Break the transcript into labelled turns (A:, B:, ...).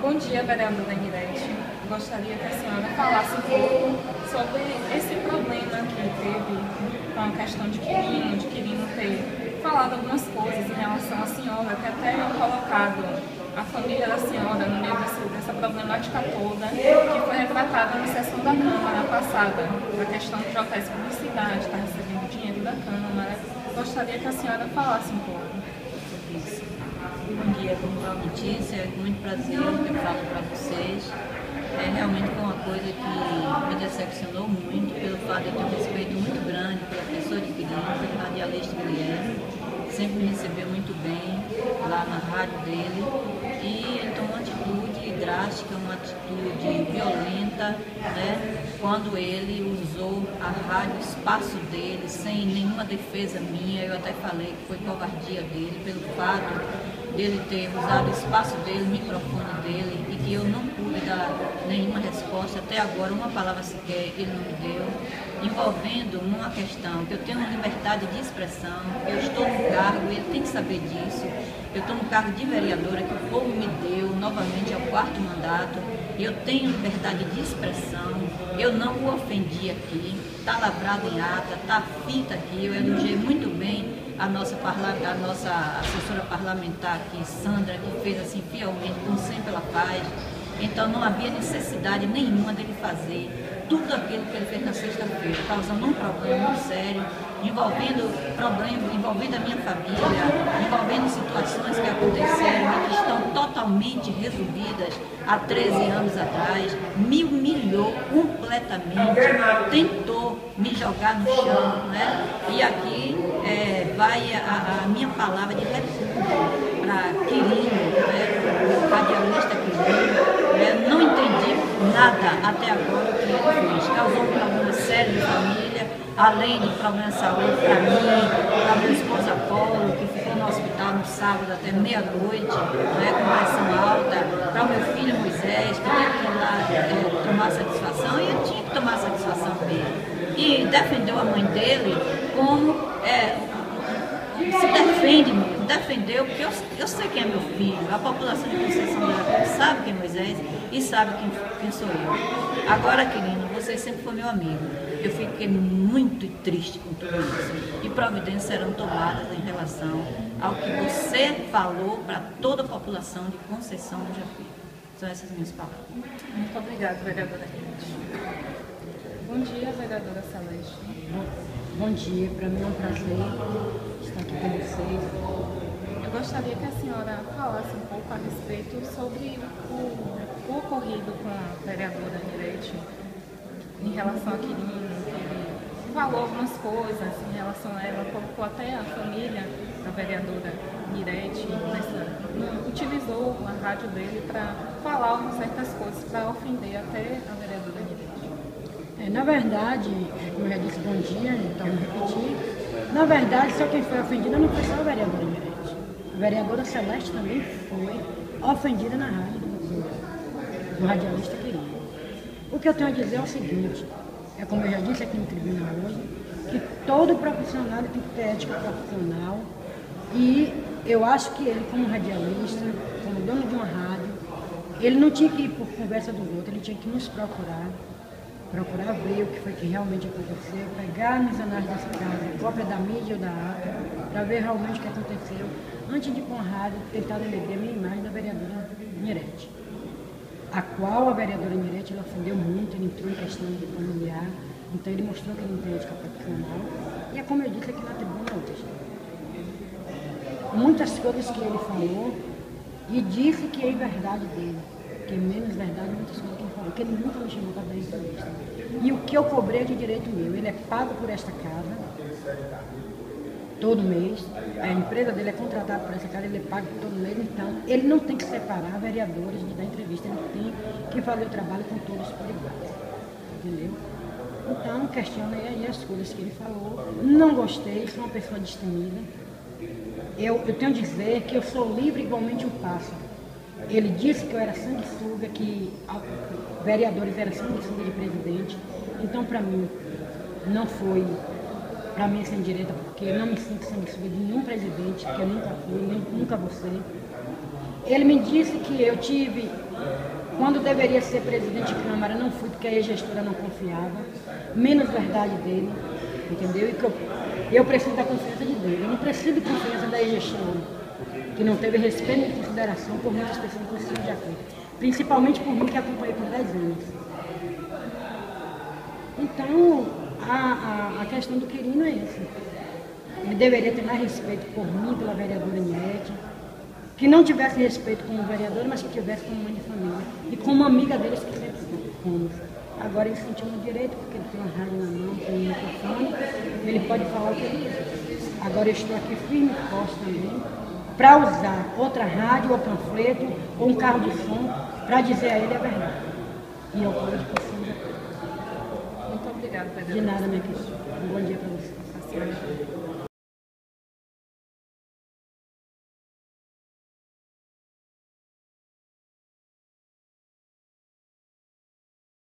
A: Bom dia, vereadora Nirete. Gostaria que a senhora falasse um pouco sobre esse problema que teve com a questão de Quirino ter falado algumas coisas em relação à senhora, que até colocado a família da senhora no meio dessa problemática toda, que foi retratada na sessão da Câmara passada, a questão de hotéis publicidade, está recebendo dinheiro da Câmara. Gostaria que a senhora falasse um pouco sobre isso.
B: Bom dia, como foi a notícia, é com muito prazer que eu falo para vocês. Realmente foi uma coisa que me decepcionou muito, pelo fato de eu ter um respeito muito grande pela pessoa de Quirino, pelo radialista Guilherme, sempre me recebeu muito bem lá na rádio dele, e então uma atitude drástica, uma atitude violenta, né, quando ele usou a rádio, o espaço dele, sem nenhuma defesa minha. Eu até falei que foi covardia dele, pelo fato dele ter usado o espaço dele, o microfone dele, e que eu não pude dar nenhuma resposta, até agora uma palavra sequer ele não me deu, envolvendo numa questão que eu tenho uma liberdade de expressão, eu estou no cargo, ele tem que saber disso, eu estou no cargo de vereadora que o povo me deu, novamente ao 4º mandato, eu tenho liberdade de expressão, eu não o ofendi aqui, está lavrado em ata, está fita aqui, eu elogiei muito bem a nossa assessora parlamentar aqui, Sandra, que fez assim fielmente, como sempre ela faz. Então não havia necessidade nenhuma dele fazer tudo aquilo que ele fez na sexta-feira, causando um problema muito sério, envolvendo a minha família, envolvendo situações que aconteceram e que estão totalmente resolvidas há 13 anos atrás, me humilhou completamente, tentou me jogar no chão, né? E aqui vai a minha palavra de repúdio para Quirino, né? Radialista Quirino, né? Não entendi nada até agora o que ele fez, causou um problema sério de família, além de problema de saúde para mim, para minha esposa Apolo, que ficou no hospital no sábado até meia-noite, né, com pressão alta, para o meu filho Moisés, que teve que ir lá tomar satisfação, e eu tinha que tomar satisfação dele. E defendeu a mãe dele como se defende mesmo, defendeu, porque eu sei quem é meu filho, a população de Conceição do Arapiraca sabe quem é Moisés e sabe quem sou eu. Agora, Quirino, você sempre foi meu amigo. Eu fiquei muito triste com tudo isso. E providências serão tomadas em relação ao que você falou para toda a população de Conceição do Japi. São essas minhas palavras.
A: Muito obrigada, vereadora Celeste. Bom dia, vereadora Celeste.
C: Bom dia, para mim é um prazer estar aqui com vocês.
A: Eu gostaria que a senhora falasse um pouco a respeito sobre o ocorrido com a vereadora Nirete em relação a Quirino, que ele falou algumas coisas em relação a ela, colocou até a família da vereadora Nirete, utilizou a rádio dele para falar certas coisas, para ofender até a vereadora Nirete.
C: Na verdade, como eu já disse, bom dia, então vou repetir. Na verdade, só quem foi ofendida não foi só a vereadora Nirete. A vereadora Celeste também foi ofendida na rádio do radialista Quirino. O que eu tenho a dizer é o seguinte, como eu já disse aqui no tribunal hoje, que todo profissional tem que ter ética profissional, e eu acho que ele, como radialista, como dono de uma rádio, ele não tinha que ir por conversa do outro, ele tinha que nos procurar ver o que foi que realmente aconteceu, pegar nos anais dessa casa, cópia da mídia ou da ata, para ver realmente o que aconteceu, antes de ir com a rádio tentar eleger a minha imagem da vereadora Nirete, a qual a vereadora Nirete ofendeu muito, ele entrou em questão de familiar, então ele mostrou que ele não tem ética profissional, e é como eu disse aqui na tribuna hoje. Muitas coisas que ele falou, e disse que é verdade dele, que é menos verdade muitas coisas que ele falou, que ele nunca me chamou para dar entrevista. E o que eu cobrei é de direito meu, ele é pago por esta casa, todo mês, a empresa dele é contratada por essa casa, ele é pago todo mês, então ele não tem que separar vereadores de dar entrevista, ele tem que fazer o trabalho com todos por igual, entendeu? Então, questionei aí as coisas que ele falou, não gostei, sou uma pessoa destemida, eu tenho a dizer que eu sou livre igualmente um pássaro. Ele disse que eu era sanguessuga, que vereadores eram sanguessuga de presidente, então para mim não foi, para mim essa indireta, porque eu não me sinto sanguessuga de nenhum presidente, que eu nunca fui, nem nunca vou ser. Ele me disse que eu tive Quando deveria ser presidente de Câmara, não fui porque a gestora não confiava. Menos verdade dele, entendeu? E que eu preciso da confiança de Deus. Eu não preciso de confiança da gestora, que não teve respeito e consideração por muitas pessoas que precisam de apoio. Principalmente por mim, que acompanhei por 10 anos. Então, a questão do Quirino é essa. Ele deveria ter mais respeito por mim, pela vereadora Niete, que não tivesse respeito como vereadora, mas que tivesse como mãe de família. E como amiga deles que sempre fomos. Agora ele sentiu no direito, porque ele tem uma rádio na mão, tem um microfone, ele pode falar o que ele quiser. Agora eu estou aqui firme e forte também, para usar outra rádio, ou panfleto, ou um carro de som, para dizer a ele a verdade. E eu precisa.
A: Muito obrigada, Pedro.
C: De nada, minha querida. Um bom dia para você.